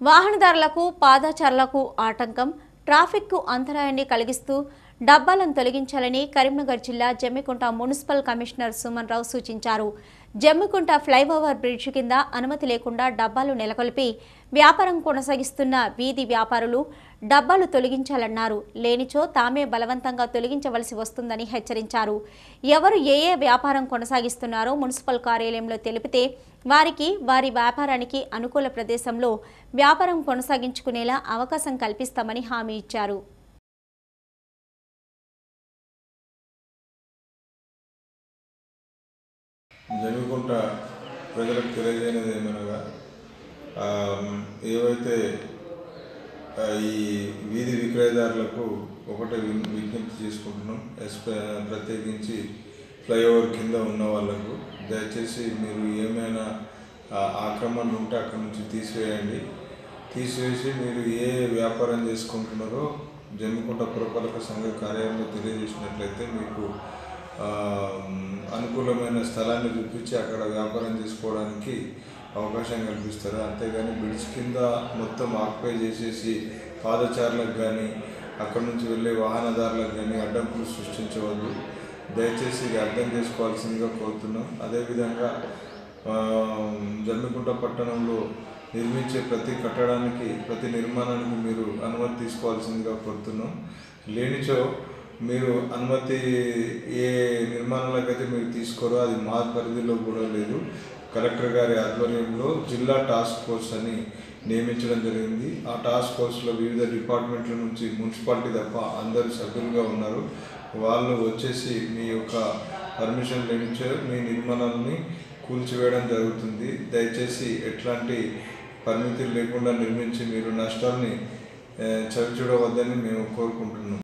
వాహనదారులకు పాదచారులకు ఆటంకం ట్రాఫిక్కు అంతరాయాన్ని కలిగిస్తూ డబ్బాలను తొలగించాలని కరీంనగర్ జిల్లా జమ్మికుంట మున్సిపల్ కమిషనర్ సుమన్ రావు సూచించారు. జమ్మికుంట ఫ్లైఓవర్ బ్రిడ్జి కింద అనుమతి లేకుండా డబ్బాలు నెలకొల్పి వ్యాపారం కొనసాగిస్తున్న వీధి వ్యాపారులు డబ్బాలు తొలగించాలన్నారు. లేనిచో తామే బలవంతంగా తొలగించవలసి వస్తుందని హెచ్చరించారు. ఎవరు ఏ వ్యాపారం కొనసాగిస్తున్నారో మున్సిపల్ కార్యాలయంలో తెలిపితే వారికి వారి వ్యాపారానికి అనుకూల ప్రదేశంలో వ్యాపారం కొనసాగించుకునేలా అవకాశం కల్పిస్తామని హామీ ఇచ్చారు. జమ్మికుంట ప్రజలకు తెలియజేయనిది ఏమనగా ఏవైతే ఈ వీధి విక్రయదారులకు ఒకటే విజ్ఞప్తి చేసుకుంటున్నాం. ప్రత్యేకించి ఫ్లైఓవర్ కింద ఉన్న వాళ్ళకు దయచేసి మీరు ఏమైనా ఆక్రమణలు ఉంటే అక్కడి నుంచి తీసివేసి మీరు ఏ వ్యాపారం చేసుకుంటున్నారో జమ్మికుంట పురపాలక సంఘ కార్యాలయంలో తెలియజేసినట్లయితే మీకు అనుకూలమైన స్థలాన్ని చూపించి అక్కడ వ్యాపారం చేసుకోవడానికి అవకాశం కల్పిస్తారు. అంతేగాని బ్రిడ్జ్ కింద మొత్తం ఆక్యుపై చేసేసి పాదచారులకు కానీ అక్కడ నుంచి వెళ్ళే వాహనదారులకు కానీ అడ్డంకులు సృష్టించవద్దు. దయచేసి ఇది అర్థం చేసుకోవాల్సిందిగా కోరుతున్నాం. అదేవిధంగా జమ్మికుంట పట్టణంలో నిర్మించే ప్రతి కట్టడానికి ప్రతి నిర్మాణానికి మీరు అనుమతి తీసుకోవాల్సిందిగా కోరుతున్నాం. లేనిచో మీరు అనుమతి ఏ నిర్మాణాలకైతే మీరు తీసుకోరో అది మా పరిధిలో కూడా లేదు. కలెక్టర్ గారి ఆధ్వర్యంలో జిల్లా టాస్క్ ఫోర్స్ అని నియమించడం జరిగింది. ఆ టాస్క్ ఫోర్స్లో వివిధ డిపార్ట్మెంట్ల నుంచి మున్సిపాలిటీ తప్ప అందరు సభ్యులుగా ఉన్నారు. వాళ్ళు వచ్చేసి మీ యొక్క పర్మిషన్ లేనిచో మీ నిర్మాణాలని కూల్చివేయడం జరుగుతుంది. దయచేసి ఎట్లాంటి పరిమితులు లేకుండా నిర్మించి మీరు నష్టాన్ని చవిచూడవద్దని మేము కోరుకుంటున్నాం.